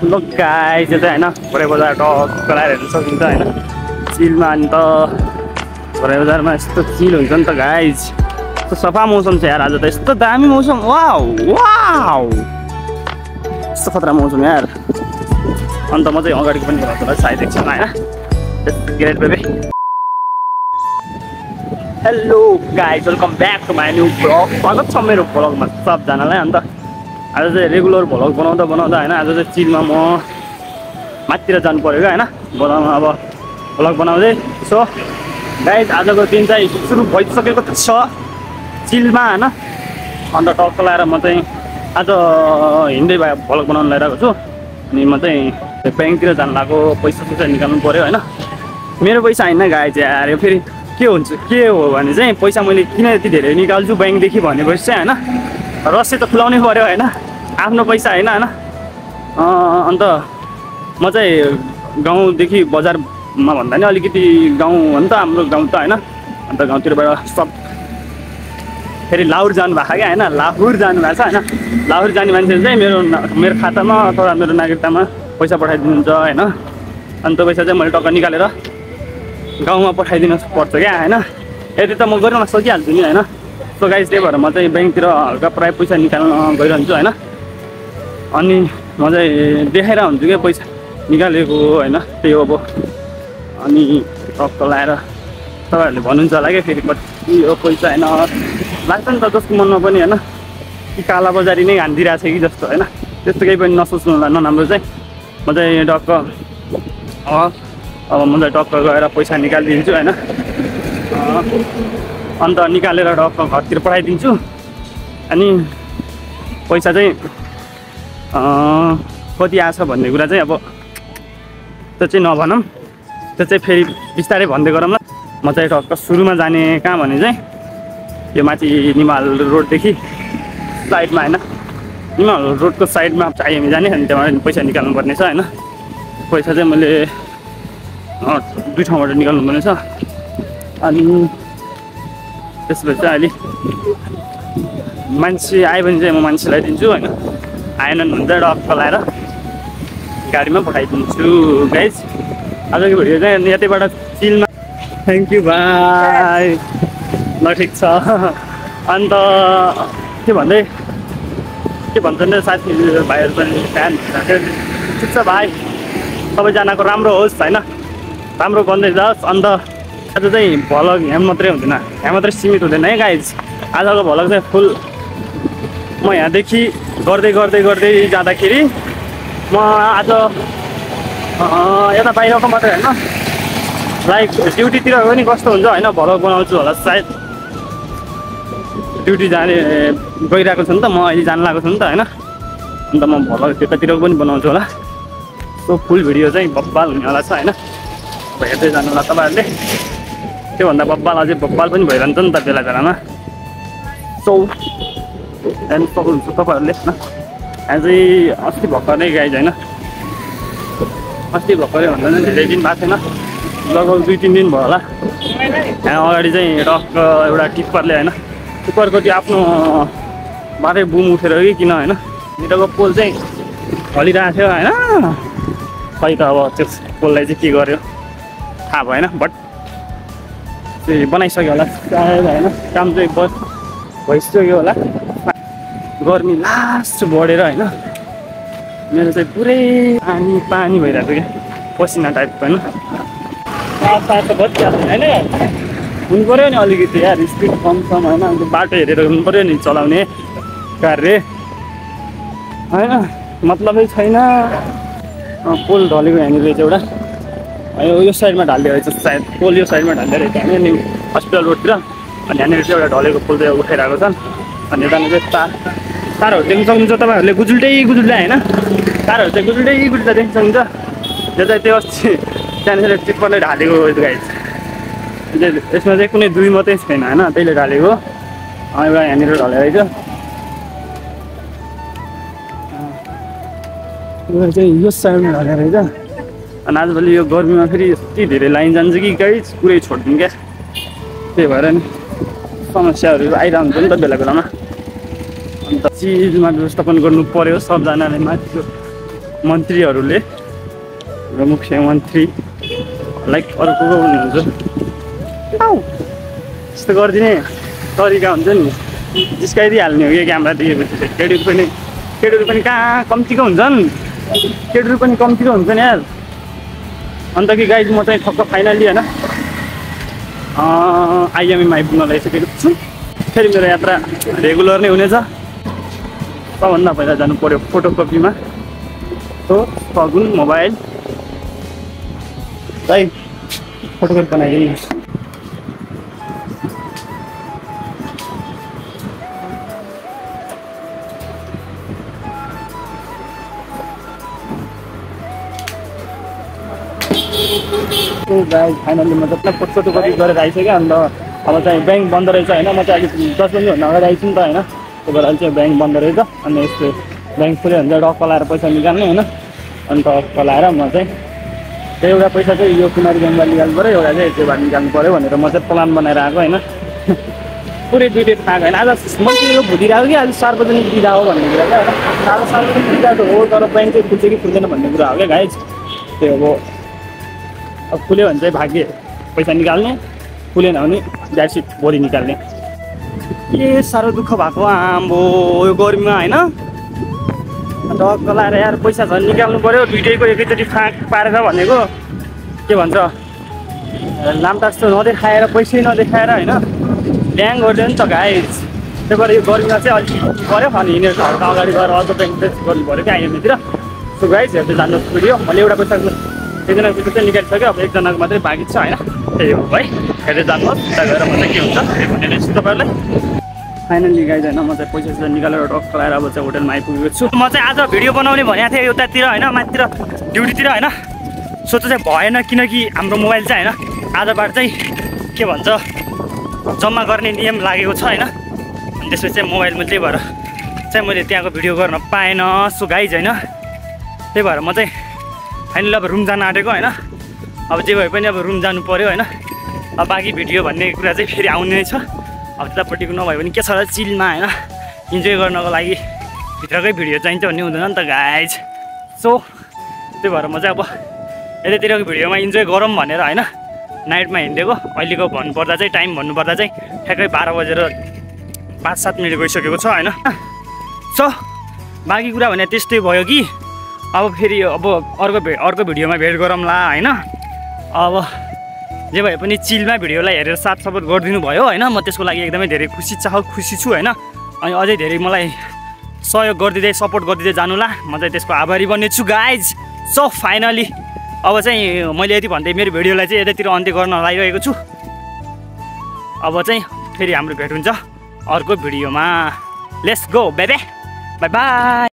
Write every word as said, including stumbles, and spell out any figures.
लोक गाइस यो चाहिँ होइन भरे बजार टक्क लगाएर हेर्न सकिन्छ होइन चिलमा। अनि त भरे बजारमा यस्तो चिल हुन्छ नि त गाइस, यस्तो सफा मौसम छ यार आज त, यस्तो दामी मौसम। वाउ वाउ यस्तो खतरा मौसम यार। अन्त म चाहिँ अगाडिको पनि हेर्छु होला सायद एकछिनमा होइन। Great baby hello guys, welcome back to my new vlog. स्वागत छ मेरो भ्लगमा सबजनालाई। अन्त आज चाहिँ रेगुलर भ्लग बनाउँदा बनाउँदा होइन आज चाहिँ चिलमा म माथितिर जानु पऱ्यो क्या होइन बनाउनु अब भ्लग बनाउँदै। सो गाइस आजको दिन चाहिँ सुरु भइसकेको छ चिलमा होइन। अन्त टक्क लगाएर म चाहिँ आज हिँड्दै भए भ्लग बनाउनु लगाइरहेको छु। अनि म चाहिँ ब्याङ्कतिर जानु लाग्यो, पैसा पैसा निकाल्नु पऱ्यो होइन। मेरो पैसा होइन गाइस यार, यो फेरि के हुन्छ के हो भने चाहिँ पैसा मैले किन यति धेरै निकाल्छु ब्याङ्कदेखि भनेपछि चाहिँ होइन रसिद त खुलाउनै पऱ्यो होइन, आफ्नो पैसा होइन होइन। अन्त म चाहिँ गाउँदेखि बजारमा भन्दा नि अलिकति गाउँ हो नि त हाम्रो गाउँ त होइन। अन्त गाउँतिरबाट सब फेरि लाहुर जानु भएको क्या होइन, लाहुर जानुभएको छ होइन। लाहुर जाने मान्छेले चाहिँ मेरो मेरो खातामा अथवा मेरो नागरिकतामा पैसा पठाइदिनुहुन्छ होइन। अन्त पैसा चाहिँ मैले टक्क निकालेर गाउँमा पठाइदिनु पर्छ क्या होइन। यति त म गरिन सकिहाल्छु नि होइन। सो गाइस त्यही भएर म चाहिँ ब्याङ्कतिर हल्का प्रायः पैसा निकाल्न गइरहन्छु होइन। अनि म चाहिँ देखाएर हुन्छु क्या पैसा निकालेको होइन, त्यही हो अब। अनि टक्क लगाएर तपाईँहरूले भन्नुहुन्छ होला क्या फेरि कति हो पैसा होइन, लाग्छ नि त जसको मनमा पनि होइन कि काला बजारी नै हानिदिइरहेको छ कि जस्तो होइन। त्यस्तो केही पनि नसोच्नु होला नराम्रो चाहिँ। म चाहिँ टक्क अब म चाहिँ टक्क गएर पैसा निकालिदिन्छु होइन। अन्त निकालेर टक्क घरतिर पठाइदिन्छु। अनि पैसा चाहिँ कति आछ भन्ने कुरा चाहिँ अब त्यो चाहिँ नभनौँ, त्यो चाहिँ फेरि बिस्तारै भन्दै गरौँ ल। म चाहिँ टक्क सुरुमा जाने कहाँ भने चाहिँ यो माथि निमाल रोडदेखि साइडमा होइन, निमाल रोडको साइडमा चाहिँ हामी जाने। अनि त्यहाँबाट पैसा निकाल्नु पर्ने छ होइन। पैसा चाहिँ मैले दुई ठाउँबाट निकाल्नु पर्ने छ। अनि त्यसपछि चाहिँ अहिले मान्छे आयो भने चाहिँ म मान्छेलाई दिन्छु होइन, आएनन् भने चाहिँ टक्क लगाएर गाडीमा पठाइदिन्छु गाइज। आजको भिडियो चाहिँ यतैबाट चिलमा। थ्याङ्क यू भाइ, ल ठिक छ। अन्त के भन्दै के भन्छन् साथी भाइहरू पनि फ्यान ठिक छ भाइ, सबैजनाको राम्रो होस् होइन, राम्रो बन्दै जाओस्। अन्त आज चाहिँ भ्लग यहाँ मात्रै हुँदैन, यहाँ मात्रै सीमित हुँदैन है गाइज। आजको भ्लग चाहिँ फुल म यहाँदेखि गर्दै गर्दै गर्दै जाँदाखेरि म आज यता बाहिरको मात्रै होइन लाइक ड्युटीतिर पनि कस्तो हुन्छ होइन भ्लग बनाउँछु होला सायद। ड्युटी जाने गइरहेको छु नि त म, अहिले जानु लागेको छु नि त होइन। अन्त म भ्लग त्यतातिर पनि बनाउँछु होला। सो फुल भिडियो चाहिँ बब्बाल हुनेवाला छ होइन, हेर्दै जानु होला तपाईँहरूले। त्योभन्दा बब्बाल अझै बब्बाल पनि भइरहन्छ नि त बेला बेलामा। सो त्यहाँदेखि सक्नुहुन्छ तपाईँहरूले होइन। यहाँ चाहिँ अस्ति भर्खरै गाइज होइन, अस्ति भर्खरै भन्दा पनि धेरै दिन भएको थिएन, लगभग दुई तिन दिन भयो होला। यहाँ अगाडि चाहिँ टक्क एउटा टिप्परले होइन, टिप्परको त्यो आफ्नो बाटै बुम उठेर कि किन होइन मिटरको पोल चाहिँ हलिरहेको थियो होइन। खै त अब त्यो पोललाई चाहिँ के गर्यो थाहा भएन, बट त्यो बनाइसक्यो होला सायद होइन। काम चाहिँ बस भइसक्यो होला। गर्मी लास्ट बढेर होइन मेरो चाहिँ पुरै पानी पानी भइरहेको क्या, पसिना टाइपको होइन। साथ त बचिहाल्छ होइन, हुनु पऱ्यो नि अलिकति यार, स्पिड कम कम होइन। अन्त बाटो हेरेर हुनु पऱ्यो नि चलाउने कारले होइन, मतलबै छैन। पोल ढलेको यहाँनिर रहेछ एउटा, यो साइडमा ढालिदिएको रहेछ सायद पोल, यो साइडमा ढालिदिएको रहेछ होइन नि हस्पिटल रोडतिर। अनि यहाँनिर चाहिँ एउटा ढलेको पोल चाहिँ उठाइरहेको छ। अनि यतानिर चाहिँ तार तारहरू देख्न सक्नुहुन्छ तपाईँहरूले, गुजुल्टै गुजुल्टै होइन, तारहरू चाहिँ गुजुल्टै गुजुल्टै देख्न सक्नुहुन्छ। यो चाहिँ त्यो अस्ति त्यहाँनिर टिप्परले ढालेको गाइस। यसमा चाहिँ कुनै दुई मात्रै छैन होइन, त्यहीले ढालेको। एउटा यहाँनिर ढलेको रहेछ, यो चाहिँ यो साइडमा ढलेको रहेछ। अनि आजभोलि यो गर्मीमा फेरि यति धेरै लाइन जान्छ कि गाइस पुरै छोडिदिउँ क्या। त्यही भएर नि समस्याहरू आइरहन्छ नि त बेला बेलामा। अन्त चिजमा व्यवस्थापन गर्नु पऱ्यो सबजनाले, माथिको मन्त्रीहरूले र मुख्यमन्त्री लाइक अरू को को हुनुहुन्छ यस्तो गरिदिने तरिका हुन्छ नि जिस्काइदिइहाल्ने हो कि क्यामेरा देखेपछि चाहिँ केटीहरू पनि केटीहरू पनि कहाँ कम्तीको हुन्छन् केटीहरू पनि कम्तीको हुन्छ नि यार अन्त कि गाइज म चाहिँ ठक्क फाइनली होइन आइएमएमा आइपुग्न लागिसकेको छु फेरि मेरो यात्रा रेगुलर नै हुनेछ सबभन्दा पहिला जानु पर्यो फोटोकपीमा तो सगुन मोबाइल भाइ फोटोकपी बनाइदिनु गाइस फाइनली म जति फोटोकपी गरेर आइसकेँ अन्त अब चाहिँ ब्याङ्क बन्द रहेछ होइन म चाहिँ अलिक दस बजीभन्दा अगाडि आइछु नि त होइन त्यही भएर चाहिँ ब्याङ्क बन्द रहेछ अनि यस्तो ब्याङ्क खुल्यो भने चाहिँ डक्क लाएर पैसा निकाल्ने होइन अन्त डक्क लाएर म चाहिँ एउटा पैसा चाहिँ यो कुमारी ब्याङ्कबाट निकाल्नु पऱ्यो एउटा चाहिँ त्योबाट निकाल्नु पऱ्यो भनेर म चाहिँ प्लान बनाएर आएको होइन पुरै दुइटै थाहा होइन आज म चाहिँ यो भुलिरहेको कि आज सार्वजनिक दिँदा हो भन्ने कुरा क्या होइन आज सार्वजनिक दिँदा त हो तर ब्याङ्क चाहिँ खुल्छ कि खुल्दैन भन्ने कुरा हो क्या गाइज त्यो अब अब खुल्यो भने चाहिँ भाग्य पैसा निकाल्ने खुलेन भने द्याट्स भोलि निकाल्ने के साह्रो दुःख भएको आम्बो यो गर्मीमा होइन डक्क लाएर यार पैसा झन् निकाल्नु पऱ्यो दुइटैको एकैचोटि फाँक पारेर भनेको के भन्छ लामटास त नदेखाएर पैसै नदेखाएर होइन ड्याङ गरिदियो नि त गाइज त्यही भएर यो गर्मीमा चाहिँ अलिक पऱ्यो अनि हिँडेर घरको अगाडि गएर अझ ब्याङ्क टेस्ट गर्नु पऱ्यो क्या आइएमएतिर सो गाइज हेर्दै जानुहोस् भिडियो मैले एउटा पैसा एकजनाको पैसा चाहिँ निकालिसक्यो अब एकजनाको मात्रै बाँकी छ होइन त्यही हो है हेर्दै जानुहोस् उता गएर म चाहिँ के हुन्छ त्यही भनेर छु तपाईँहरूलाई फाइनली गाइज होइन म चाहिँ पैसा पैसा निकालेर टक्क लगाएर अब चाहिँ होटलमा आइपुगेको छु म चाहिँ आज भिडियो बनाउने भनेको थिएँ एउटातिर होइन माथितिर ड्युटीतिर होइन सोच चाहिँ भएन किनकि हाम्रो मोबाइल चाहिँ होइन आजबाट चाहिँ के भन्छ जम्मा गर्ने नियम लागेको छ होइन अनि त्यसपछि चाहिँ मोबाइलमा त्यही भएर चाहिँ मैले त्यहाँको भिडियो गर्न पाएन सो गाइज होइन त्यही भएर म चाहिँ फाइनली अब रुम जान आँटेको होइन अब जे भए पनि अब रुम जानु पऱ्यो होइन अब बाँकी भिडियो भन्ने कुरा चाहिँ फेरि आउने नै छ अब त्यतापट्टिको नभए पनि के छ र चिलमा होइन इन्जोय गर्नको लागि भित्रकै भिडियो चाहिन्छ भन्ने हुँदैन नि त गाइज सो त्यही भएर म चाहिँ अब यतातिरको भिडियोमा इन्जोय गरौँ भनेर होइन नाइटमा हिँडेको अहिलेको भन्नुपर्दा चाहिँ टाइम भन्नुपर्दा चाहिँ ठ्याक्कै बाह्र बजेर पाँच सात मिनट गइसकेको छ होइन सो बाँकी कुरा भने त्यस्तै भयो कि अब फेरि अब अर्को भे अर्को भिडियोमा भेट गरौँला होइन अब जे भए पनि चिलमा भिडियोलाई हेरेर साथ सपोर्ट गरिदिनु भयो होइन म त्यसको लागि एकदमै धेरै खुसी चाह खुसी छु होइन अनि अझै धेरै मलाई सहयोग गरिदिँदै सपोर्ट गरिदिँदै जानुला म चाहिँ त्यसको आभारी बन्नेछु गाइज सो फाइनली अब चाहिँ मैले यति भन्दै मेरो भिडियोलाई चाहिँ यतातिर अन्त्य गर्न लागिरहेको छु अब चाहिँ फेरि हाम्रो भेट हुन्छ अर्को भिडियोमा let's go babe bye by.